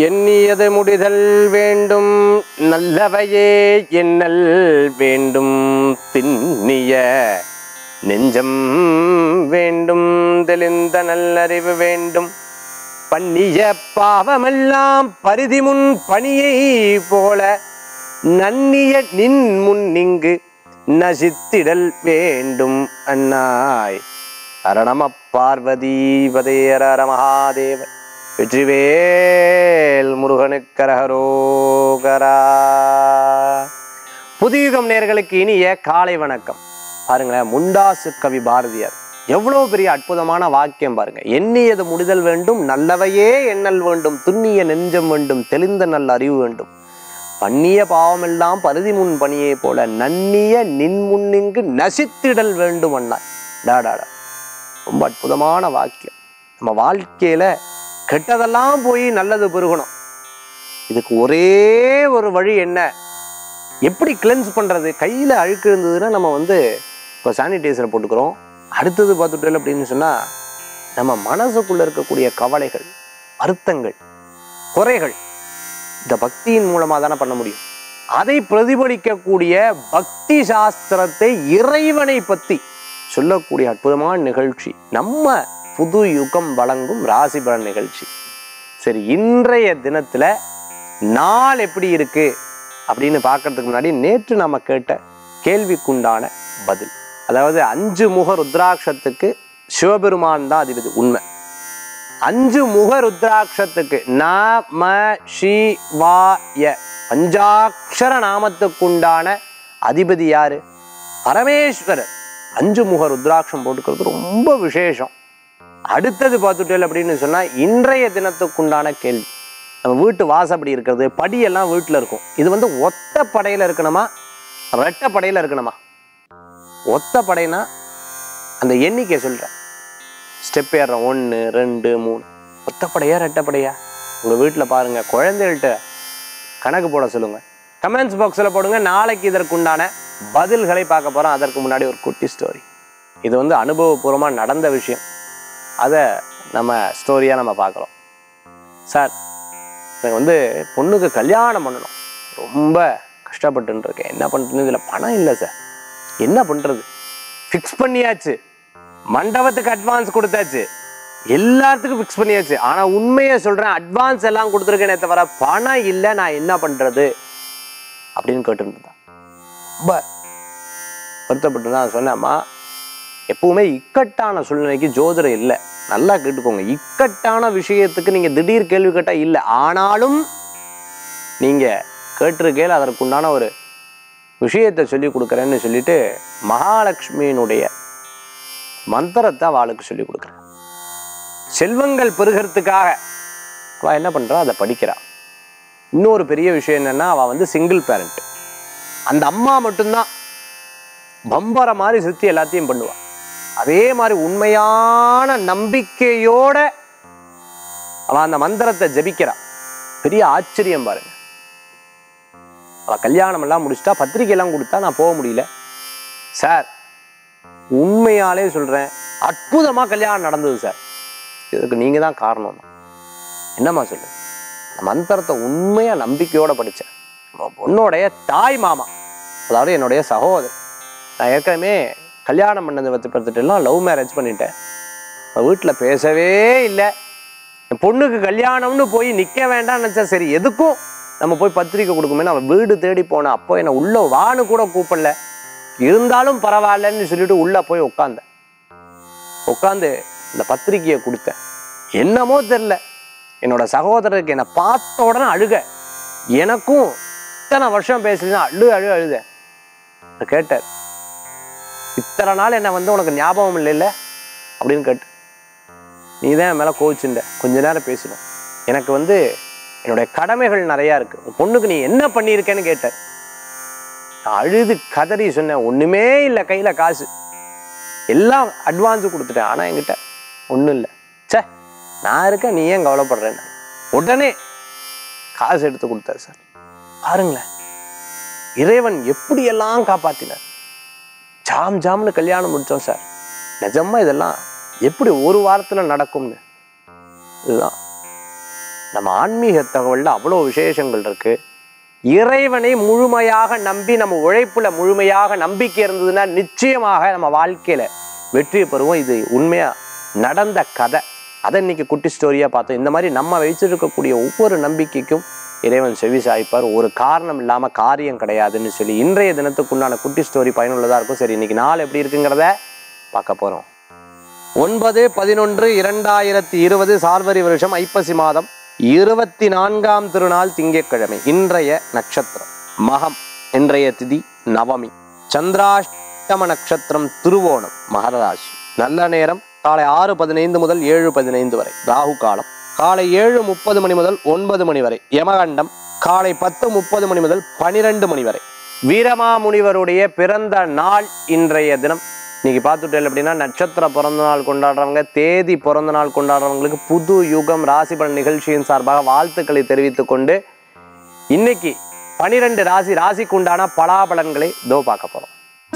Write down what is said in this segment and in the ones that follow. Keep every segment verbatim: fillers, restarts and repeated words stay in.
எண்ணியது முடிதல் வேண்டும் நல்லவையே எண்ணல் வேண்டும் திண்ணிய நெஞ்சம் வேண்டும் தெளிந்த நல்லறிவு வேண்டும் பண்ணிய பாவமெல்லாம் பரிதிமுன் பணியை போல நன்னிய நின் முன் இங்கு நசித்திடல் வேண்டும் அண்ணாய் அரணம பார்வதி பதேர மகாதேவ வெற்றிவேல் முருகனுக்கரகரோகரா. புதுயுகம் நேயர்களுக்கு இனிய காலை வணக்கம். பாருங்களேன், முண்டாசு கவி பாரதியார் எவ்வளவு பெரிய அற்புதமான வாக்கியம் பாருங்க. எண்ணியது முடிதல் வேண்டும் நல்லவையே எண்ணல் வேண்டும் துண்ணிய நெஞ்சம் வேண்டும் தெளிந்த நல்ல அறிவு வேண்டும் பண்ணிய பாவமெல்லாம் பருதி முன் பணியை போல நன்னிய நின் முன்னிங்கு நசித்திடல் வேண்டும் அண்ணாய். டாடாடா, ரொம்ப அற்புதமான வாக்கியம். நம்ம வாழ்க்கையில கெட்டதெல்லாம் போய் நல்லது பெருகணும். இதுக்கு ஒரே ஒரு வழி என்ன, எப்படி கிளென்ஸ் பண்றது? கையில அழுக்கு இருந்ததுன்னா நம்ம வந்து இப்போ சானிடைசரை போட்டுக்கிறோம். அடுத்தது பார்த்துட்டோம் அப்படின்னு சொன்னா நம்ம மனசுக்குள்ள இருக்கக்கூடிய கவலைகள், வருத்தங்கள், குறைகள் இந்த பக்தியின் மூலமா தானே பண்ண முடியும். அதை பிரதிபலிக்கக்கூடிய பக்தி சாஸ்திரத்தை, இறைவனை பத்தி சொல்லக்கூடிய அற்புதமான நிகழ்ச்சி நம்ம புது யுகம் வழங்கும் ராசி பலன் நிகழ்ச்சி. சரி, இன்றைய தினத்துல நாள் எப்படி இருக்கு அப்படின்னு பார்க்கறதுக்கு முன்னாடி நேற்று நம்ம கேட்ட கேள்விக்குண்டான பதில். அதாவது அஞ்சு முக ருத்ராட்சத்துக்கு சிவபெருமான் தான் அதிபதி. உண்மை. அஞ்சு முக ருத்ராட்சத்துக்கு நம சிவாய பஞ்சாட்சர நாமத்துக்குண்டான அதிபதி யாரு? பரமேஸ்வரர். அஞ்சு முக ருத்ராட்சம் போட்டுக்கிறது ரொம்ப விசேஷம். அடுத்தது பார்த்துட்டேன் அப்படின்னு சொன்னா இன்றைய தினத்துக்குண்டான கேள்வி, நம்ம வீட்டு வாசப்படி இருக்கிறது, படியெல்லாம் வீட்டில் இருக்கும். இது வந்து ஒத்த படையில இருக்கணுமா ரெட்டை படையில இருக்கணுமா? ஒத்த படைனா அந்த எண்ணிக்கை சொல்றேன். ஸ்டெப் ஏறுறோம், ஒன்று ரெண்டு மூணு. ஒத்தப்படையா ரெட்டப்படையா? உங்க வீட்டில் பாருங்க, குழந்தைகள்கிட்ட கணக்கு போட சொல்லுங்க. கமெண்ட்ஸ் பாக்ஸில் போடுங்க. நாளைக்கு இதற்குண்டான பதில்களை பார்க்க போறோம். அதற்கு முன்னாடி ஒரு குட்டி ஸ்டோரி. இது வந்து அனுபவபூர்வமாக நடந்த விஷயம். அதை நம்ம ஸ்டோரியாக நம்ம பார்க்குறோம். சார், எனக்கு வந்து பொண்ணுக்கு கல்யாணம் பண்ணணும், ரொம்ப கஷ்டப்பட்டுன்னு இருக்கேன். என்ன பண்ணுறது? இதில் பணம் இல்லை சார், என்ன பண்ணுறது? ஃபிக்ஸ் பண்ணியாச்சு, மண்டபத்துக்கு அட்வான்ஸ் கொடுத்தாச்சு, எல்லாத்துக்கும் ஃபிக்ஸ் பண்ணியாச்சு. ஆனால் உண்மையை சொல்கிறேன், அட்வான்ஸ் எல்லாம் கொடுத்துருக்கேனே தவிர பணம் இல்லை, நான் என்ன பண்ணுறது அப்படின்னு கேட்டுருந்தான். ரொம்ப வருத்தப்பட்டு தான் சொன்னேம்மா, எப்பவுமே இக்கட்டான சூழ்நிலைக்கு ஜோதிடம் இல்லை. நல்லா கேட்டுக்கோங்க, இக்கட்டான விஷயத்துக்கு நீங்கள் திடீர் கேள்வி கேட்டால் இல்லை. ஆனாலும் நீங்கள் கேட்டிருக்கேள், அதற்குண்டான ஒரு விஷயத்தை சொல்லி கொடுக்குறேன்னு சொல்லிட்டு மகாலட்சுமியினுடைய மந்திரத்தை அவளுக்கு சொல்லி கொடுக்குறேன். செல்வங்கள் பெருகிறதுக்காக அவள் என்ன பண்ணுறா, அதை படிக்கிறா. இன்னொரு பெரிய விஷயம் என்னன்னா, அவள் வந்து சிங்கிள் பேரண்ட். அந்த அம்மா மட்டும்தான் பம்பர மாதிரி சுற்றி எல்லாத்தையும் பண்ணுவாள். அதே மாதிரி உண்மையான நம்பிக்கையோட அவள் அந்த மந்திரத்தை ஜபிக்கிறா. பெரிய ஆச்சரியம் பாருங்க. அவள் கல்யாணம் எல்லாம் முடிச்சுட்டா, பத்திரிக்கை எல்லாம் கொடுத்தா, நான் போக முடியல சார். உண்மையாலே சொல்றேன், அற்புதமா கல்யாணம் நடந்தது சார். இதுக்கு நீங்க தான் காரணம். என்னம்மா சொல்லு? அந்த மந்திரத்தை உண்மையா நம்பிக்கையோட படித்தேன். பொண்ணுடைய தாய் மாமா, அதாவது என்னுடைய சகோதரர். நான் ஏற்கனவே கல்யாணம் பண்ணதை பற்றி பார்த்துட்டுலாம் லவ் மேரேஜ் பண்ணிட்டேன். வீட்டில் பேசவே இல்லை. என் பொண்ணுக்கு கல்யாணம்னு போய் நிற்க வேண்டாம்னு நினச்சா, சரி எதுக்கும் நம்ம போய் பத்திரிக்கை கொடுக்குமேன்னு அவன் வீடு தேடி போனேன். அப்போ என்னை உள்ள வான்னு கூட கூப்பிடல. இருந்தாலும் பரவாயில்லன்னு சொல்லிட்டு உள்ளே போய் உட்காந்தேன். உட்காந்து இந்த பத்திரிக்கையை கொடுத்தேன். என்னமோ தெரில, என்னோட சகோதரருக்கு என்னை பார்த்த உடனே அழுக. எனக்கும் இத்தனை வருஷம் பேசலாம் அழு அழு அழுத. கேட்டார், இத்தனை நாள் என்னை வந்து உனக்கு ஞாபகம் இல்லைல்ல அப்படின்னு கேட்டு, நீ தான் என் மேலே கோவிச்சுட்ட. கொஞ்ச நேரம் பேசணும், எனக்கு வந்து என்னுடைய கடமைகள் நிறையா இருக்கு, உன் பொண்ணுக்கு நீ என்ன பண்ணியிருக்கேன்னு கேட்டார். நான் அழுது கதறி சொன்னேன், ஒன்றுமே இல்லை, கையில் காசு எல்லாம் அட்வான்ஸு கொடுத்துட்டேன், ஆனால் என்கிட்ட ஒன்றும் இல்லை. சே, நான் இருக்கேன், நீ ஏன் கவலைப்படுறேன்னு உடனே காசு எடுத்து கொடுத்தாரு சார். பாருங்களேன், இறைவன் எப்படியெல்லாம் காப்பாத்தினார். ஜாம் ஜாம்னு கல்யாணம் முடித்தோம் சார். நிஜமா இதெல்லாம் எப்படி ஒரு வாரத்தில் நடக்கும்னு. இதுதான் நம்ம ஆன்மீக தகவலில் அவ்வளோ விசேஷங்கள் இருக்குது. இறைவனை முழுமையாக நம்பி நம்ம உழைப்புல முழுமையாக நம்பிக்கை இருந்ததுன்னா நிச்சயமாக நம்ம வாழ்க்கையில் வெற்றி பெறுவோம். இது உண்மையாக நடந்த கதை. அதை இன்னைக்கு குட்டி ஸ்டோரியாக பார்த்தோம். இந்த மாதிரி நம்ம வச்சிருக்கக்கூடிய ஒவ்வொரு நம்பிக்கைக்கும் இறைவன் செவி சாய்ப்பார். ஒரு காரணம் இல்லாமல் காரியம் கிடையாதுன்னு சொல்லி இன்றைய தினத்துக்குண்டான குட்டி ஸ்டோரி பயனுள்ளதாக இருக்கும். சரி, இன்னைக்கு நாள் எப்படி இருக்குங்கிறத பார்க்க போகிறோம். ஒன்பது பதினொன்று இரண்டாயிரத்தி இருபது சார்வரி வருஷம் ஐப்பசி மாதம் இருபத்தி நான்காம் திருநாள் திங்கட்கிழமை. இன்றைய நட்சத்திரம் மகம். இன்றைய திதி நவமி. சந்திராஷ்டம நட்சத்திரம் திருவோணம். மகர ராசி. நல்ல நேரம் காலை ஆறு பதினைந்து முதல் ஏழு பதினைந்து வரை. ராகு காலம் காலை ஏழு முப்பது மணி முதல் ஒன்பது மணி வரை. யமகண்டம் காலை பத்து முப்பது மணி முதல் பனிரெண்டு மணி வரை. வீரமாமுனிவருடைய பிறந்த நாள் இன்றைய தினம். இன்னைக்கு பார்த்துட்டேன் அப்படின்னா நட்சத்திர பிறந்த நாள் கொண்டாடுறவங்க, தேதி பிறந்த நாள் கொண்டாடுறவங்களுக்கு புது யுகம் ராசி பலன் நிகழ்ச்சியின் சார்பாக வாழ்த்துக்களை தெரிவித்துக் கொண்டு இன்னைக்கு பனிரெண்டு ராசி ராசிக்கு உண்டான பலாபலன்களை தோ பார்க்க போறோம்.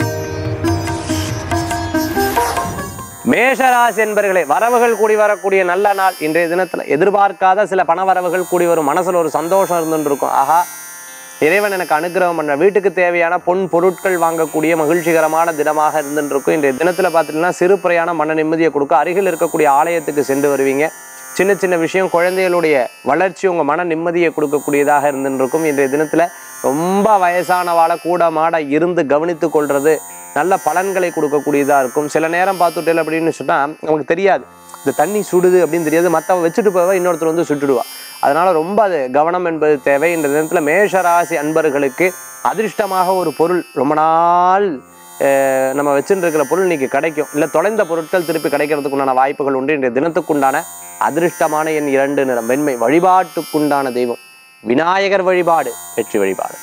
மேஷராசி என்பர்களே, வரவுகள் கூடி வரக்கூடிய நல்ல நாள் இன்றைய தினத்துல. எதிர்பார்க்காத சில பண வரவுகள் கூடி வரும். மனசுல ஒரு சந்தோஷம் இருந்துட்டு இருக்கும். ஆஹா, இறைவன் எனக்கு அனுகிரகம் பண்ண. வீட்டுக்கு தேவையான பொன் பொருட்கள் வாங்கக்கூடிய மகிழ்ச்சிகரமான தினமாக இருந்துட்டு இருக்கும். இன்றைய தினத்துல பார்த்துட்டீங்கன்னா சிறு பிரயாணம் மன நிம்மதியை கொடுக்கும். அருகில் இருக்கக்கூடிய ஆலயத்துக்கு சென்று வருவீங்க. சின்ன சின்ன விஷயம் குழந்தைகளுடைய வளர்ச்சி உங்க மன நிம்மதியை கொடுக்கக்கூடியதாக இருந்துட்டு இருக்கும். இன்றைய தினத்துல ரொம்ப வயசானவாளை கூட மாட இருந்து கவனித்து கொள்றது நல்ல பலன்களை கொடுக்கக்கூடியதாக இருக்கும். சில நேரம் பார்த்துட்டேன் அப்படின்னு சொன்னால் நமக்கு தெரியாது, இந்த தண்ணி சுடுது அப்படின்னு தெரியாது, மற்றவன் வச்சுட்டு போவா, இன்னொருத்தர் வந்து சுட்டுடுவா. அதனால ரொம்ப அது கவனம் என்பது தேவை. இந்த தினத்தில் மேஷராசி அன்பர்களுக்கு அதிர்ஷ்டமாக ஒரு பொருள் ரொம்ப நாள் நம்ம வச்சுட்டு இருக்கிற பொருள் இன்னைக்கு கிடைக்கும். இல்லை தொலைந்த பொருட்கள் திருப்பி கிடைக்கிறதுக்குண்டான வாய்ப்புகள் உண்டு. இன்றைய தினத்துக்குண்டான அதிர்ஷ்டமான எண் இரண்டு நிறம் வெண்மை. வழிபாட்டுக்குண்டான தெய்வம் விநாயகர் வழிபாடு வெற்றி வழிபாடு.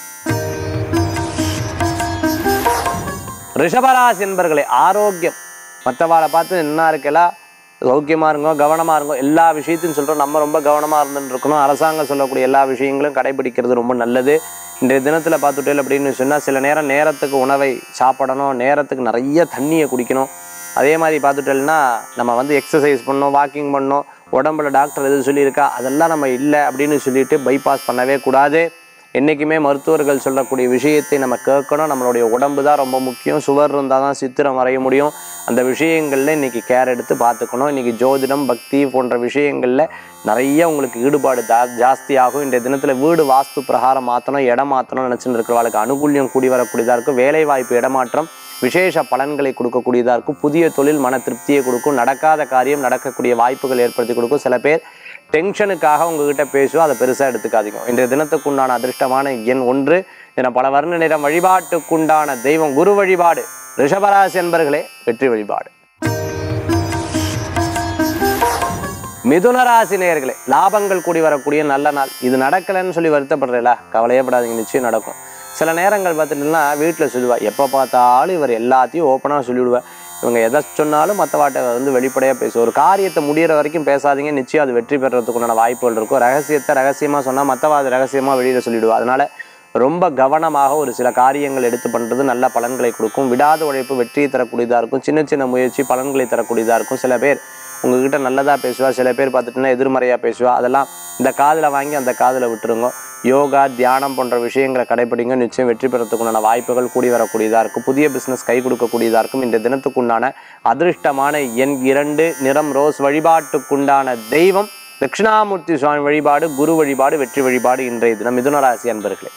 ரிஷபராசி என்பர்களே, ஆரோக்கியம். மற்றவாளை பார்த்து என்ன இருக்கலாம், சௌக்கியமாக இருங்கோ, கவனமாக இருங்கோ. எல்லா விஷயத்தையும் சொல்கிறோம், நம்ம ரொம்ப கவனமாக இருந்துட்டு இருக்கணும். அரசாங்கம் சொல்லக்கூடிய எல்லா விஷயங்களும் கடைபிடிக்கிறது ரொம்ப நல்லது. இன்றைய தினத்தில் பார்த்துட்டேன் அப்படின்னு சொன்னால் சில நேரம் நேரத்துக்கு உணவை சாப்பிடணும், நேரத்துக்கு நிறைய தண்ணியை குடிக்கணும். அதே மாதிரி பார்த்துட்டேன்னா நம்ம வந்து எக்ஸசைஸ் பண்ணணும், வாக்கிங் பண்ணணும். உடம்புல டாக்டர் எது சொல்லியிருக்கா அதெல்லாம் நம்ம இல்லை அப்படின்னு சொல்லிட்டு பைபாஸ் பண்ணவே கூடாது. என்றைக்குமே மருத்துவர்கள் சொல்லக்கூடிய விஷயத்தை நம்ம கேட்கணும். நம்மளுடைய உடம்பு தான் ரொம்ப முக்கியம். சுவர் இருந்தால் தான் சித்திரம் வரைய முடியும். அந்த விஷயங்களில் இன்றைக்கி கேர் எடுத்து பார்த்துக்கணும். இன்றைக்கி ஜோதிடம் பக்தி போன்ற விஷயங்களில் நிறைய உங்களுக்கு ஈடுபாடு ஜா ஜாஸ்தியாகும். இன்றைய தினத்தில் வீடு வாஸ்து பிரகாரம் மாற்றணும், இடம் மாற்றணும்னு நினச்சிட்டு இருக்கிறவங்களுக்கு அனுகூல்யம் கூடி வரக்கூடியதாக இருக்கும். வேலைவாய்ப்பு இடமாற்றம் விசேஷ பலன்களை கொடுக்கக்கூடியதாக இருக்கும். புதிய தொழில் மன திருப்தியை கொடுக்கும். நடக்காத காரியம் நடக்கக்கூடிய வாய்ப்புகள் ஏற்படுத்தி கொடுக்கும். சில பேர் டென்ஷனுக்காக உங்ககிட்ட பேசுவோம், அதை பெருசாக எடுத்துக்காதீங்க. இன்றைய தினத்துக்குண்டான அதிர்ஷ்டமான எண் ஒன்று. என பல வர்ண நிறம். வழிபாட்டுக்குண்டான தெய்வம் குரு வழிபாடு. ரிஷபராசி என்பர்களே வெற்றி வழிபாடு. மிதுனராசி நேயர்களே, லாபங்கள் கூடி வரக்கூடிய நல்ல நாள். இது நடக்கலைன்னு சொல்லி வருத்தப்படுறீங்களா, கவலையப்படாதீங்க, நிச்சயம் நடக்கும். சில நேரங்கள் பார்த்துட்டுனா வீட்டில் சொல்லுவா, எப்போ பார்த்தாலும் இவர் எல்லாத்தையும் ஓப்பனாக சொல்லிவிடுவேன், இவங்க எதை சொன்னாலும் மற்றவாட்டை வந்து வெளிப்படையாக பேசுவோம். ஒரு காரியத்தை முடிகிற வரைக்கும் பேசாதீங்க, நிச்சயம் அது வெற்றி பெறதுக்குண்டான வாய்ப்புகள் இருக்கும். ரகசியத்தை ரகசியமாக சொன்னால் மற்றவாது ரகசியமாக வெளியில் சொல்லிவிடுவா. அதனால் ரொம்ப கவனமாக ஒரு சில காரியங்கள் எடுத்து பண்ணுறது நல்ல பலன்களை கொடுக்கும். விடாத உழைப்பு வெற்றியை தரக்கூடியதாக இருக்கும். சின்ன சின்ன முயற்சி பலன்களை தரக்கூடியதாக இருக்கும். சில பேர் உங்ககிட்ட நல்லதாக பேசுவா, சில பேர் பார்த்துட்டுனா எதிர்மறையாக பேசுவா. அதெல்லாம் இந்த காதில் வாங்கி அந்த காதில் விட்டுருங்க. யோகா தியானம் போன்ற விஷயங்களை கடைபிடிங்க, நிச்சயம் வெற்றி பெறத்துக்குண்டான வாய்ப்புகள் கூடி வரக்கூடியதாக இருக்கும். புதிய பிஸ்னஸ் கை கொடுக்கக்கூடியதாக இருக்கும். இந்த தினத்துக்குண்டான அதிர்ஷ்டமான எண் இரண்டு நிறம் ரோஸ். வழிபாட்டுக்குண்டான தெய்வம் தட்சிணாமூர்த்தி சுவாமி வழிபாடு குரு வழிபாடு வெற்றி வழிபாடு. இன்றைய தினம் மிதுனராசி அன்பர்களே.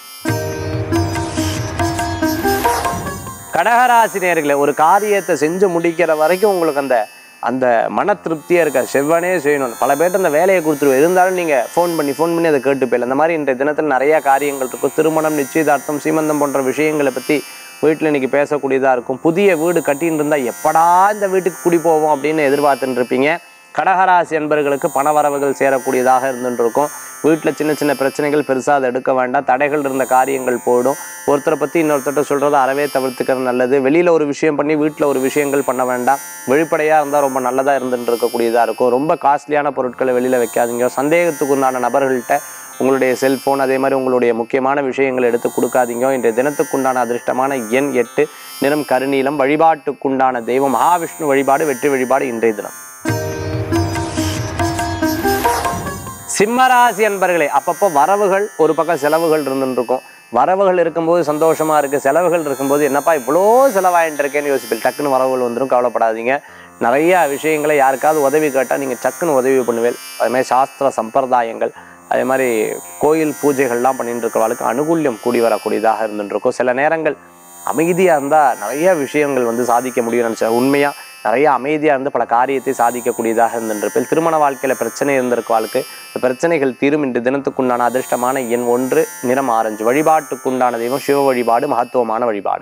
கடகராசி நேயர்களே, ஒரு காரியத்தை செஞ்சு முடிக்கிற வரைக்கும் உங்களுக்கு அந்த அந்த மன திருப்தியாக இருக்க செவ்வனே செய்யணும். பல பேர்ட்டு அந்த வேலையை கொடுத்துருவோம், இருந்தாலும் நீங்கள் ஃபோன் பண்ணி ஃபோன் பண்ணி அதை கேட்டு போயிடல. அந்த மாதிரி இன்றைய தினத்தில் நிறையா காரியங்கள் இருக்கும். திருமணம், நிச்சயதார்த்தம், சீமந்தம் போன்ற விஷயங்களை பற்றி வீட்டில் இன்றைக்கி பேசக்கூடியதாக இருக்கும். புதிய வீடு கட்டின்னு இருந்தால் எப்படா இந்த வீட்டுக்கு குடி போவோம் அப்படின்னு எதிர்பார்த்துட்டு இருப்பீங்க. கடகராசி என்பர்களுக்கு பண வரவுகள் சேரக்கூடியதாக இருந்துட்டு இருக்கும். வீட்டில் சின்ன சின்ன பிரச்சனைகள் பெருசாக அதை எடுக்க வேண்டாம். தடைகள் இருந்த காரியங்கள் போயிடும். ஒருத்தரை பற்றி இன்னொருத்தட்ட சொல்கிறத அறவே தவிர்த்துக்கிறது நல்லது. வெளியில் ஒரு விஷயம் பண்ணி வீட்டில் ஒரு விஷயங்கள் பண்ண வேண்டாம். வெளிப்படையாக இருந்தால் ரொம்ப நல்லதாக இருந்துட்டு இருக்கக்கூடியதாக இருக்கும். ரொம்ப காஸ்ட்லியான பொருட்களை வெளியில் வைக்காதீங்க. சந்தேகத்துக்கு உண்டான நபர்கள்ட்ட உங்களுடைய செல்ஃபோன் அதே மாதிரி உங்களுடைய முக்கியமான விஷயங்களை எடுத்து கொடுக்காதீங்க. இன்றைய தினத்துக்குண்டான அதிர்ஷ்டமான எண் எட்டு நிறம் கருநீலம். வழிபாட்டுக்குண்டான தெய்வம் மகாவிஷ்ணு வழிபாடு வெற்றி வழிபாடு. இன்றைய தினம் சிம்மராசி அன்பர்களே, அப்பப்போ வரவுகள் ஒரு பக்கம் செலவுகள் இருந்துட்டு இருக்கும். வரவுகள் இருக்கும்போது சந்தோஷமா இருக்கு, செலவுகள் இருக்கும்போது என்னப்பா இவ்வளோ செலவாயிட்டு இருக்கேன்னு யோசிப்பில். டக்குன்னு வரவுகள் வந்துடும், கவலைப்படாதீங்க. நிறைய விஷயங்களை யாருக்காவது உதவி கேட்டால் நீங்கள் டக்குன்னு உதவி பண்ணுவேன். அதுமாதிரி சாஸ்திர சம்பிரதாயங்கள், அதே மாதிரி கோயில் பூஜைகள்லாம் பண்ணிட்டு இருக்கிறவளுக்கு அனுகூல்யம் கூடி வரக்கூடியதாக இருந்துட்டு இருக்கும். சில நேரங்கள் அமைதியாக இருந்தால் நிறைய விஷயங்கள் வந்து சாதிக்க முடியும்னு நினச்சேன். உண்மையாக நிறைய அமைதியாக இருந்து பல காரியத்தை சாதிக்கக்கூடியதாக இருந்திருப்பேன். திருமண வாழ்க்கையில் பிரச்சனை இருந்திருக்கவாளுக்கு இந்த பிரச்சனைகள் தீரும். இன்று தினத்துக்குண்டான அதிர்ஷ்டமான எண் ஒன்று, நிறம் ஆரஞ்சு. வழிபாட்டுக்குண்டான தெய்வம் சிவ வழிபாடு, மகத்துவமான வழிபாடு.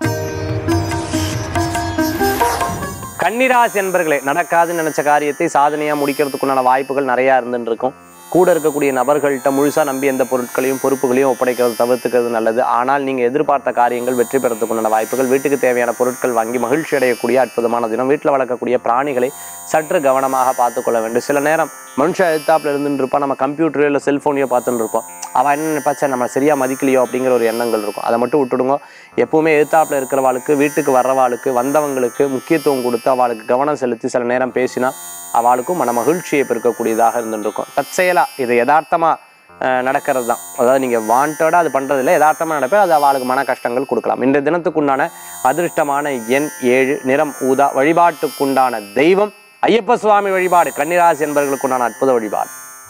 கன்னிராசி என்பர்களே, நடக்காதுன்னு நினைச்ச காரியத்தை சாதனையாக முடிக்கிறதுக்குண்டான வாய்ப்புகள் நிறையா இருந்துட்டு இருக்கும். கூட இருக்கக்கூடிய நபர்கள்ட்ட முழுசாக நம்பி எந்த பொருட்களையும் பொறுப்புகளையும் ஒப்படைக்கிறது தவிர்த்துக்கிறது நல்லது. ஆனால் நீங்கள் எதிர்பார்த்த காரியங்கள் வெற்றி பெறத்துக்குண்டான வாய்ப்புகள், வீட்டுக்கு தேவையான பொருட்கள் வாங்கி மகிழ்ச்சி அடையக்கூடிய அற்புதமான தினம். வீட்டில் வளர்க்கக்கூடிய பிராணிகளை சற்று கவனமாக பார்த்துக்கொள்ள வேண்டும். சில நேரம் மனுஷன் எழுத்தாப்பில் இருந்துட்டு இருப்பான், நம்ம கம்ப்யூட்டரோ இல்லை செல்ஃபோனையோ பார்த்துட்டு இருப்போம். அவள் என்ன நினைப்பாச்சா நம்ம சரியாக மதிக்கலையோ அப்படிங்கிற ஒரு எண்ணங்கள் இருக்கும். அதை மட்டும் விட்டுடுங்க. எப்பவுமே எழுத்தாப்பில் இருக்கிறவாளுக்கு, வீட்டுக்கு வர்றவாளுக்கு, வந்தவங்களுக்கு முக்கியத்துவம் கொடுத்து அவளுக்கு கவனம் செலுத்தி சில நேரம் பேசினா அவளுக்கும் மன மகிழ்ச்சியை பெருக்கக்கூடியதாக இருந்துருக்கும். தற்செயலாக இது யதார்த்தமாக நடக்கிறது தான். அதாவது நீங்கள் வாண்டடாக அது பண்ணுறது இல்லை, யதார்த்தமாக நடப்பேன். அது அவளுக்கு மன கஷ்டங்கள் கொடுக்கலாம். இன்றைய தினத்துக்குண்டான அதிர்ஷ்டமான எண் ஏழு, நிறம் ஊதா. வழிபாட்டுக்குண்டான தெய்வம் ஐயப்ப சுவாமி வழிபாடு. கன்னிராசி என்பவர்களுக்குண்டான அற்புத வழிபாடு.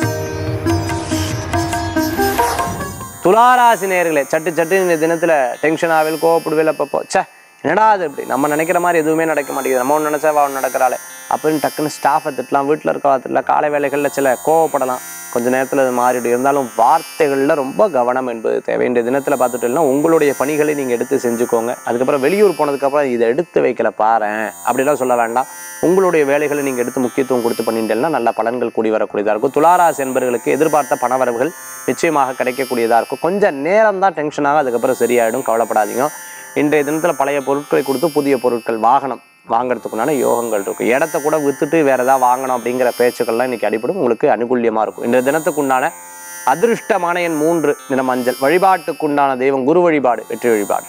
துளாராசி நேயர்களே, சட்டு சட்டு இந்த தினத்தில் டென்ஷன் ஆவில், கோவப்படுவேல். அப்பப்போ சே என்னடா அது இப்படி நம்ம நினைக்கிற மாதிரி எதுவுமே நடக்க மாட்டேங்குது, நம்ம ஒன்று நினச்சா அவன் நடக்கிறாளே அப்படின்னு டக்குன்னு ஸ்டாஃபை திட்டலாம், வீட்டில் இருக்க திட்டலாம், காலை வேலைகளில் சில கோவப்படலாம். கொஞ்சம் நேரத்தில் அது மாறிடும். இருந்தாலும் வார்த்தைகளில் ரொம்ப கவனம் என்பது தேவை. இந்த தினத்தில் பார்த்துட்டோம்னா உங்களுடைய பணிகளை நீங்கள் எடுத்து செஞ்சுக்கோங்க. அதுக்கப்புறம் வெளியூர் போனதுக்கப்புறம் இதை எடுத்து வைக்கல பாறேன் அப்படிலாம் சொல்ல வேண்டாம். உங்களுடைய வேலைகளை நீங்கள் எடுத்து முக்கியத்துவம் கொடுத்து பண்ணிட்டேன்னா நல்ல பலன்கள் கூடி வரக்கூடியதாக இருக்கும். துளாராசி என்பவர்களுக்கு எதிர்பார்த்த பணவரவுகள் நிச்சயமாக கிடைக்கக்கூடியதாக இருக்கும். கொஞ்சம் நேரம் தான் டென்ஷனாக, அதுக்கப்புறம் சரியாயிடும், கவலைப்படாதீங்க. இன்றைய தினத்தில் பழைய பொருட்களை கொடுத்து புதிய பொருட்கள், வாகனம் வாங்கிறதுக்குண்டான யோகங்கள் இருக்கும். இடத்த கூட வித்துட்டு வேறு ஏதாவது வாங்கணும் அப்படிங்கிற பேச்சுக்கள்லாம் இன்றைக்கி அடிப்படும். உங்களுக்கு அனுகூல்யமாக இருக்கும். இன்றைய தினத்துக்குண்டான அதிர்ஷ்டமான எண் மூன்று, நிறம் மஞ்சள். வழிபாட்டுக்குண்டான தெய்வம் குரு வழிபாடு, வெற்றி வழிபாடு.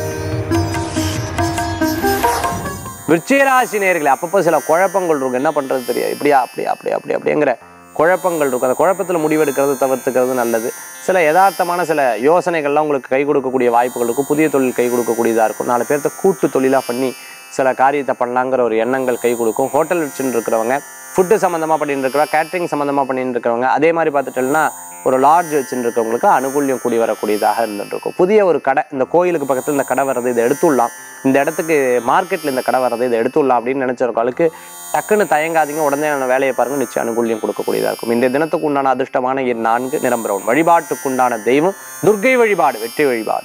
விருச்சிகராசி நேயர்களே, அப்பப்போ சில குழப்பங்கள் இருக்கும். என்ன பண்ணுறது தெரியாது, இப்படியா அப்படியா அப்படியா அப்படி அப்படிங்கிற குழப்பங்கள் இருக்கும். அந்த குழப்பத்தில் முடிவெடுக்கிறது தவிர்த்துக்கிறது நல்லது. சில யதார்த்தமான சில யோசனைகள்லாம் உங்களுக்கு கை கொடுக்கக்கூடிய வாய்ப்புகள் இருக்கும். புதிய தொழில் கை கொடுக்கக்கூடியதாக இருக்கும். நாலு பேர்த்த கூட்டு தொழிலாக பண்ணி சில காரியத்தை பண்ணலாங்கிற ஒரு எண்ணங்கள் கை கொடுக்கும். ஹோட்டல் வச்சுன்னு இருக்கிறவங்க, ஃபுட்டு சம்மந்தமாக பண்ணிட்டு இருக்கிறவங்க, கேட்ரிங் சம்மந்தமாக பண்ணிட்டு இருக்கிறவங்க, அதே மாதிரி பார்த்துட்டோம்னா ஒரு லாட்ஜ் வச்சுட்டு இருக்கவங்களுக்கு அனுகூல்யம் கூடி வரக்கூடியதாக இருந்துட்டு இருக்கும். புதிய ஒரு கடை, இந்த கோயிலுக்கு பக்கத்தில் இந்த கடை வர்றது, இதை எடுத்துடலாம், இந்த இடத்துக்கு மார்க்கெட்டில் இந்த கடை வர்றது, இதை எடுத்துடலாம் அப்படின்னு நினச்சிருக்காளுக்கு டக்குன்னு தயங்காதீங்க, உடனே வேலையை பாருங்கள், நிச்சயம் அனுகூல்யம் கொடுக்கக்கூடியதாக இருக்கும். இந்த தினத்துக்கு உண்டான அதிர்ஷ்டமான எண் நான்கு, நிறம் பிரவுன். வழிபாட்டுக்குண்டான தெய்வம் துர்க்கை வழிபாடு, வெற்றி வழிபாடு.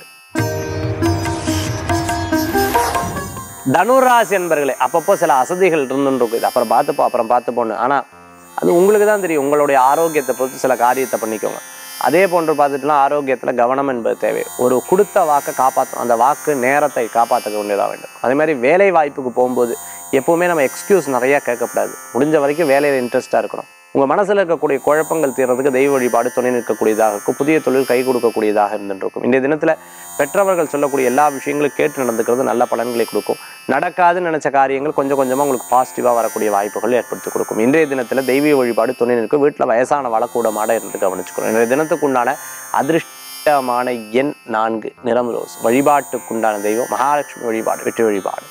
தனுராசி என்பர்களே, அப்பப்போ சில அசதிகள் இருந்துருக்கு. இது அப்புறம் பார்த்துப்போம் அப்புறம் பார்த்துப்போன்னு, ஆனால் அது உங்களுக்கு தான் தெரியும். உங்களுடைய ஆரோக்கியத்தை பொறுத்து சில காரியத்தை பண்ணிக்கோங்க. அதே போன்று பார்த்துட்டுலாம் ஆரோக்கியத்தில் கவனம் என்பது தேவை. ஒரு கொடுத்த வாக்கை காப்பாற்றணும், அந்த வாக்கு நேரத்தை காப்பாற்ற வேண்டியதாக வேண்டும். அதே மாதிரி வேலை வாய்ப்புக்கு போகும்போது எப்போவுமே நம்ம எக்ஸ்கியூஸ் நிறையா கேட்கக்கூடாது. முடிஞ்ச வரைக்கும் வேலையில் இன்ட்ரெஸ்ட்டாக இருக்கணும். உங்கள் மனசில் இருக்கக்கூடிய குழப்பங்கள் தீர்றதுக்கு தெய்வ வழிபாடு துணை நிற்கக்கூடியதாக இருக்கும். புதிய தொழில் கை கொடுக்கக்கூடியதாக இருந்துருக்கும். இன்றைய தினத்தில் பெற்றவர்கள் சொல்லக்கூடிய எல்லா விஷயங்களும் கேட்டு நடந்துக்கிறது நல்ல பலன்களை கொடுக்கும். நடக்காதுன்னு நினச்ச காரியங்கள் கொஞ்சம் கொஞ்சமாக உங்களுக்கு பாசிட்டிவாக வரக்கூடிய வாய்ப்புகள் ஏற்படுத்தி கொடுக்கும். இன்றைய தினத்தில் தெய்வீக வழிபாடு துணை நிற்கும். வீட்டில் வயசான வளக்கூடமாட இருந்து கவனிச்சுக்கணும். இன்றைய தினத்துக்குண்டான அதிர்ஷ்டமான எண் நான்கு, நிறம் ரோஸ். வழிபாட்டுக்குண்டான தெய்வம் மகாலட்சுமி வழிபாடு, வெற்றி வழிபாடு.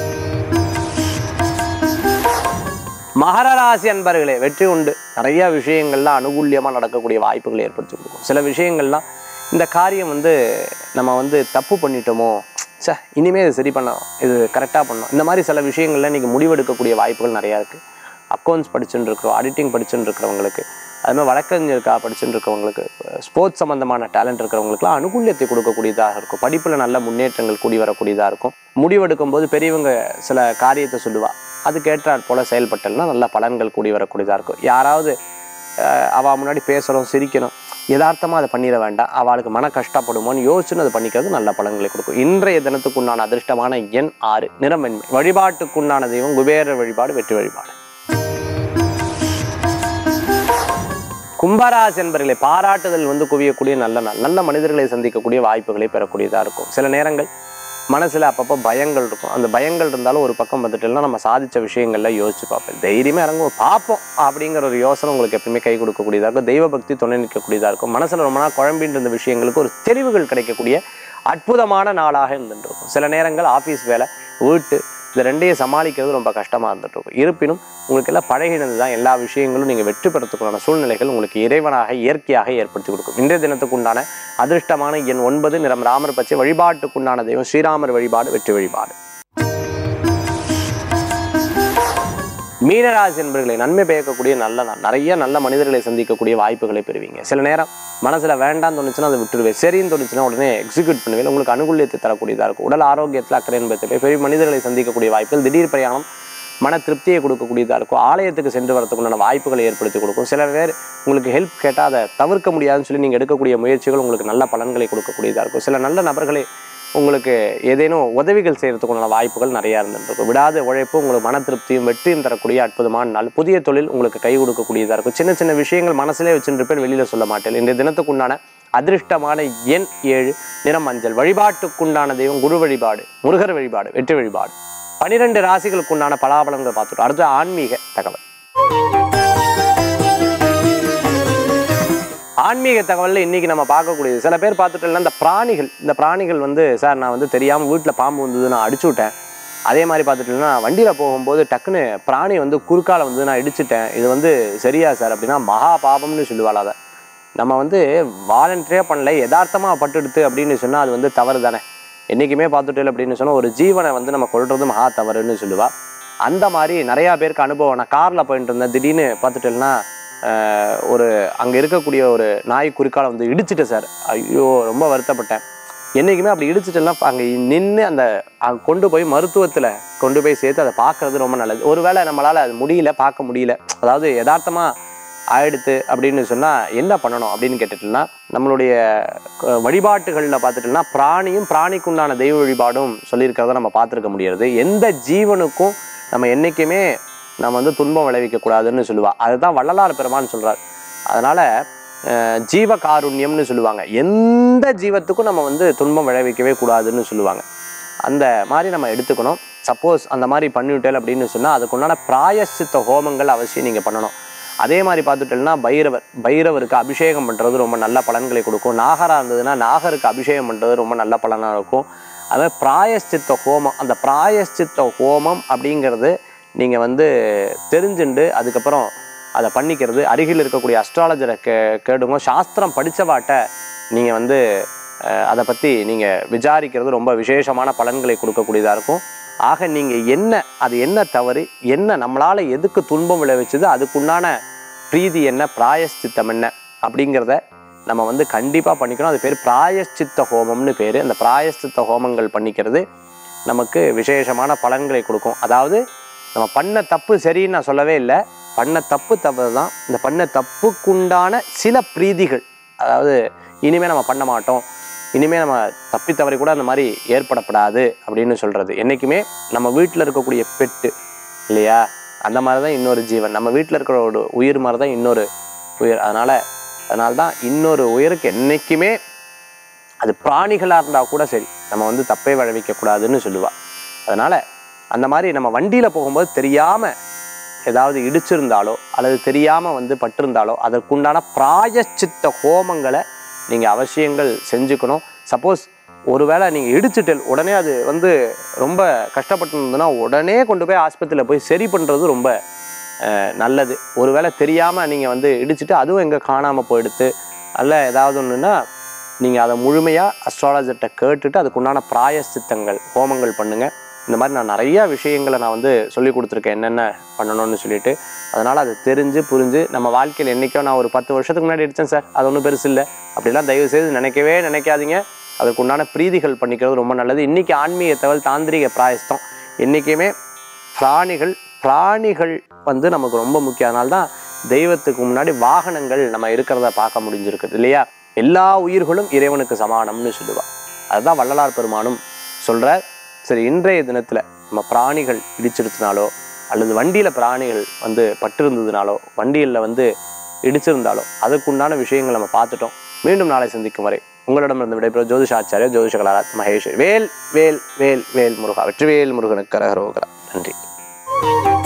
மகர ராசி அன்பர்களே, வெற்றி உண்டு. நிறைய விஷயங்கள்லாம் அனுகூல்யமாக நடக்கக்கூடிய வாய்ப்புகளை ஏற்படுத்தி கொடுக்கும். சில விஷயங்கள்லாம் இந்த காரியம் வந்து நம்ம வந்து தப்பு பண்ணிட்டோமோ, சே இனிமேல் இது சரி பண்ணோம், இது கரெக்டாக பண்ணோம், இந்த மாதிரி சில விஷயங்கள்ல இன்றைக்கி முடிவெடுக்கக்கூடிய வாய்ப்புகள் நிறையா இருக்குது. அக்கௌண்ட்ஸ் படிச்சுட்டு இருக்கிறோம், ஆடிட்டிங் படிச்சுட்டு இருக்கிறவங்களுக்கு, அதுமாதிரி வழக்கறிஞருக்கா படிச்சுட்டு இருக்கிறவங்களுக்கு, ஸ்போர்ட்ஸ் சம்மந்தமான டேலண்ட் இருக்கிறவங்களுக்குலாம் அனுகூல்யத்தை கொடுக்கக்கூடியதாக இருக்கும். படிப்பில் நல்ல முன்னேற்றங்கள் கூடி வரக்கூடியதாக இருக்கும். முடிவெடுக்கும் போது பெரியவங்க சில காரியத்தை சொல்லுவாள், அதுக்கேற்றாற் போல் செயல்பட்டல்னா நல்ல பலன்கள் கூடி வரக்கூடியதாக இருக்கும். யாராவது அவள் முன்னாடி பேசுகிறோம், சிரிக்கணும், யதார்த்தமாக அதை பண்ணிட வேண்டாம், அவளுக்கு மன கஷ்டப்படுமோன்னு யோசிச்சுன்னு அதை பண்ணிக்கிறது நல்ல பலன்களை கொடுக்கும். இன்றைய தினத்துக்குண்டான அதிர்ஷ்டமான எண் ஆறு, நிறம் வெண்மை. வழிபாட்டுக்குண்டான தெய்வம் குபேர வழிபாடு, வெற்றி வழிபாடு. கும்பராசி என்பர்களை, பாராட்டுதல் வந்து குவியக்கூடிய நல்ல நாள். நல்ல மனிதர்களை சந்திக்கக்கூடிய வாய்ப்புகளை பெறக்கூடியதாக இருக்கும். சில நேரங்கள் மனசில் அப்பப்போ பயங்கள் இருக்கும். அந்த பயங்கள் இருந்தாலும் ஒரு பக்கம் வந்துட்டுலாம் நம்ம சாதித்த விஷயங்கள்ல யோசிச்சு பார்ப்பேன். தைரியமாக இறங்குவோம், பார்ப்போம் அப்படிங்கிற ஒரு யோசனை உங்களுக்கு எப்பவுமே கை கொடுக்கக்கூடியதாக இருக்கும். தெய்வ பக்தி துணை நிற்கக்கூடியதாக இருக்கும். மனசில் ரொம்ப நாள் குழம்பின்ற இருந்த விஷயங்களுக்கு ஒரு தெளிவுகள் கிடைக்கக்கூடிய அற்புதமான நாளாக இருந்துட்டு இருக்கும். சில நேரங்கள் ஆஃபீஸ் வேலை, வீட்டு, இந்த ரெண்டையும் சமாளிக்கிறது ரொம்ப கஷ்டமாக இருந்துட்டு இருக்கும். இருப்பினும் உங்களுக்கு எல்லாம் பழகினது தான் எல்லா விஷயங்களும் நீங்கள் வெற்றி பெறத்துக்குண்டான சூழ்நிலைகள் உங்களுக்கு இறைவனாக இயற்கையாக ஏற்படுத்தி கொடுக்கும். இன்றைய தினத்துக்கு உண்டான அதிர்ஷ்டமான எண் ஒன்பது, நிறம் ராமர் பச்சை, வழிபாட்டுக்குண்டான தெய்வம் ஸ்ரீராமர் வழிபாடு, வெற்றி வழிபாடு. மீனராசி என்பர்களை நன்மை பயக்கக்கூடிய நல்ல நாள். நிறைய நல்ல மனிதர்களை சந்திக்கக்கூடிய வாய்ப்புகளை பெறுவீங்க. சில நேரம் மனசில் வேண்டாம்னு தோணுச்சுன்னா அதை விட்டுருவேன், சரின்னு தோணுச்சுன்னா உடனே எக்ஸிக்யூட் பண்ணுவேன். உங்களுக்கு அனுகூலியத்தை தரக்கூடியதாக இருக்கும். உடல் ஆரோக்கியத்தில் அக்கறை என்பதை பெரிய மனிதர்களை சந்திக்கக்கூடிய வாய்ப்புகள், திடீர் பிரயாணம் மன திருப்தியை கொடுக்கக்கூடியதாக இருக்கும். ஆலயத்துக்கு சென்று வரத்துக்குண்டான வாய்ப்புகளை ஏற்படுத்தி கொடுக்கும். சில பேர் உங்களுக்கு ஹெல்ப் கேட்டால் அதை தவிர்க்க முடியாதுன்னு சொல்லி நீங்கள் எடுக்கக்கூடிய முயற்சிகள் உங்களுக்கு நல்ல பலன்களை கொடுக்கக்கூடியதாக இருக்கும். சில நல்ல நபர்களை உங்களுக்கு ஏதேனும் உதவிகள் செய்கிறதுக்குண்டான வாய்ப்புகள் நிறையா இருந்துருக்கும். விடாத உழைப்பு உங்களுக்கு மன திருப்தியும் வெற்றியும் தரக்கூடிய அற்புதமான நாள். புதிய தொழில் உங்களுக்கு கை கொடுக்கக்கூடியதாக இருக்கும். சின்ன சின்ன விஷயங்கள் மனசிலே வச்சுருப்பேன், வெளியில் சொல்ல மாட்டேன். இன்றைய தினத்துக்குண்டான அதிர்ஷ்டமான எண் ஏழு, நிறம் மஞ்சள். வழிபாட்டுக்குண்டான தெய்வம் குரு வழிபாடு, முருகர் வழிபாடு, வெற்றி வழிபாடு. பனிரெண்டு ராசிகளுக்குண்டான பலாபலங்கள் பார்த்துட்டோம். அடுத்து ஆன்மீக தகவல். ஆன்மீக தகவலில் இன்றைக்கி நம்ம பார்க்கக்கூடியது, சில பேர் பார்த்துட்டோம்னா இந்த பிராணிகள் இந்த பிராணிகள் வந்து சார் நான் வந்து தெரியாமல் வீட்டில் பாம்பு வந்தது நான் அடிச்சு விட்டேன். அதே மாதிரி பார்த்துட்டோம்னா வண்டியில் போகும்போது டக்குன்னு பிராணி வந்து குறுக்கால வந்து நான் இடிச்சிட்டேன், இது வந்து சரியா சார் அப்படின்னா மகா பாபம்னு சொல்லுவாள். அதை நம்ம வந்து வாலண்டரியாக பண்ணல, யதார்த்தமாக பட்டுடுத்து அப்படின்னு சொன்னால் அது வந்து தவறு தானே. என்றைக்குமே பார்த்துட்டேன் அப்படின்னு சொன்னால் ஒரு ஜீவனை வந்து நம்ம கொள்வது மகா தவறுன்னு சொல்லுவாள். அந்த மாதிரி நிறையா பேருக்கு அனுபவம். நான் காரில் போயிட்டு இருந்தேன், திடீர்னு பார்த்துட்டேன்னா ஒரு அங்கே இருக்கக்கூடிய ஒரு நாய் குறுக்கால வந்து இடிச்சிட்டேன் சார். ஐயோ ரொம்ப வருத்தப்பட்டேன். என்றைக்குமே அப்படி இடிச்சிட்டெல்லாம் அங்கே நின்று அந்த அங்கே கொண்டு போய் மருத்துவத்தில் கொண்டு போய் சேர்த்து அதை பார்க்குறது ரொம்ப நல்லது. ஒருவேளை நம்மளால் அது முடியல, பார்க்க முடியல, அதாவது யதார்த்தமாக ஆயிடுத்து அப்படின்னு சொன்னால் என்ன பண்ணணும் அப்படின்னு கேட்டுட்டோம்னா, நம்மளுடைய வழிபாட்டுகளில் பார்த்துட்டோம்னா பிராணியும் பிராணிக்குண்டான தெய்வ வழிபாடும் சொல்லியிருக்கிறத நம்ம பார்த்துருக்க முடியாது. எந்த ஜீவனுக்கும் நம்ம என்றைக்குமே நம்ம வந்து துன்பம் விளைவிக்கக்கூடாதுன்னு சொல்லுவாள். அதுதான் வள்ளலார் பெருமான்னு சொல்கிறார். அதனால் ஜீவ காருண்யம்னு சொல்லுவாங்க. எந்த ஜீவத்துக்கும் நம்ம வந்து துன்பம் விளைவிக்கவே கூடாதுன்னு சொல்லுவாங்க. அந்த மாதிரி நம்ம எடுத்துக்கணும். சப்போஸ் அந்த மாதிரி பண்ணிவிட்டேன் அப்படின்னு சொன்னால் அதுக்குண்டான பிராயஷ்சித்த ஹோமங்கள் அவசியம் நீங்கள் பண்ணணும். அதே மாதிரி பார்த்துட்டோம்னா பைரவர் பைரவருக்கு அபிஷேகம் பண்ணுறது ரொம்ப நல்ல பலன்களை கொடுக்கும். நாகராக இருந்ததுன்னா நாகருக்கு அபிஷேகம் பண்ணுறது ரொம்ப நல்ல பலனாக இருக்கும். அதுமாதிரி பிராயஷ்சித்த ஹோமம், அந்த பிராயஷ்சித்த ஹோமம் அப்படிங்கிறது நீங்கள் வந்து தெரிஞ்சுண்டு அதுக்கப்புறம் அதை பண்ணிக்கிறது. அருகில் இருக்கக்கூடிய அஸ்ட்ராலஜரை கே கேடுங்க சாஸ்திரம் படித்தவாட்ட நீங்கள் வந்து அதை பற்றி நீங்கள் விசாரிக்கிறது ரொம்ப விசேஷமான பலன்களை கொடுக்கக்கூடியதாக இருக்கும். ஆக நீங்கள் என்ன, அது என்ன தவறு, என்ன நம்மளால் எதுக்கு துன்பம் விளைவிச்சது, அதுக்குண்டான பிரீதி என்ன, பிராயஷ்சித்தம் என்ன அப்படிங்கிறத நம்ம வந்து கண்டிப்பாக பண்ணிக்கணும். அது பேர் பிராயஷ்சித்த ஹோமம்னு பேர். அந்த பிராயஷ்சித்த ஹோமங்கள் பண்ணிக்கிறது நமக்கு விசேஷமான பலன்களை கொடுக்கும். அதாவது நம்ம பண்ண தப்பு சரின்னு நான் சொல்லவே இல்லை, பண்ண தப்பு தவறு தான். இந்த பண்ண தப்புக்குண்டான சில பிரீதிகள், அதாவது இனிமேல் நம்ம பண்ண மாட்டோம், இனிமேல் நம்ம தப்பி தவறி கூட அந்த மாதிரி ஏற்படப்படாது அப்படின்னு சொல்கிறது. என்றைக்குமே நம்ம வீட்டில் இருக்கக்கூடிய பெட்டு இல்லையா, அந்த மாதிரி தான் இன்னொரு ஜீவன். நம்ம வீட்டில் இருக்கிற ஒரு உயிர் மாதிரி தான் இன்னொரு உயிர். அதனால் அதனால தான் இன்னொரு உயிருக்கு என்றைக்குமே அது பிராணிகளாக இருந்தால் கூட சரி நம்ம வந்து தப்பே விளைவிக்கக்கூடாதுன்னு சொல்லுவாள். அதனால் அந்த மாதிரி நம்ம வண்டியில் போகும்போது தெரியாமல் ஏதாவது இடிச்சிருந்தாலோ அல்லது தெரியாமல் வந்து பட்டிருந்தாலோ அதற்குண்டான பிராயஷ்சித்த ஹோமங்களை நீங்கள் அவசியங்கள் செஞ்சுக்கணும். சப்போஸ் ஒருவேளை நீங்கள் இடிச்சிட்டு உடனே அது வந்து ரொம்ப கஷ்டப்பட்டு இருந்ததுன்னா உடனே கொண்டு போய் ஆஸ்பத்திரியில் போய் சரி பண்ணுறது ரொம்ப நல்லது. ஒருவேளை தெரியாமல் நீங்கள் வந்து இடிச்சிட்டு அதுவும் எங்கே காணாமல் போயிடுத்து அல்ல ஏதாவது ஒன்றுன்னா நீங்கள் அதை முழுமையாக அஸ்ட்ராலஜர்கிட்ட கேட்டுட்டு அதுக்குண்டான பிராயஷ்சித்தங்கள் ஹோமங்கள் பண்ணுங்கள். இந்த மாதிரி நான் நிறையா விஷயங்களை நான் வந்து சொல்லி கொடுத்துருக்கேன் என்னென்ன பண்ணணும்னு சொல்லிட்டு. அதனால் அதை தெரிஞ்சு புரிஞ்சு நம்ம வாழ்க்கையில் என்றைக்கோ நான் ஒரு பத்து வருஷத்துக்கு முன்னாடி அடித்தேன் சார், அது ஒன்றும் பெருசு இல்லை அப்படிலாம் தயவு செய்து நினைக்கவே நினைக்காதீங்க. அதுக்கு உண்டான பிரீதிகள் பண்ணிக்கிறது ரொம்ப நல்லது. இன்றைக்கி ஆன்மீக தகவல் தாந்திரிக பிராயஸ்தம். என்றைக்குமே பிராணிகள் பிராணிகள் வந்து நமக்கு ரொம்ப முக்கியம். அதனால்தான் தெய்வத்துக்கு முன்னாடி வாகனங்கள் நம்ம இருக்கிறத பார்க்க முடிஞ்சிருக்குது இல்லையா. எல்லா உயிர்களும் இறைவனுக்கு சமானம்னு சொல்லுவாள். அதுதான் வள்ளலார் பெருமானும் சொல்கிறார். சரி, இன்றைய தினத்தில் நம்ம பிராணிகள் இடிச்சிருத்தினாலோ அல்லது வண்டியில் பிராணிகள் வந்து பட்டிருந்ததுனாலோ வண்டியில் வந்து இடிச்சிருந்தாலோ அதுக்குண்டான விஷயங்கள் நம்ம பார்த்துட்டோம். மீண்டும் நாளை சந்திக்கும் வரை உங்களிடமிருந்து விடைபெறும் ஜோதிஷாச்சாரிய ஜோதிஷ கலாரத் மகேஸ்வரி. வேல் வேல் வேல் வேல் முருகா. வெற்றிவேல் முருகனுக்கு கரகரோகரா. நன்றி.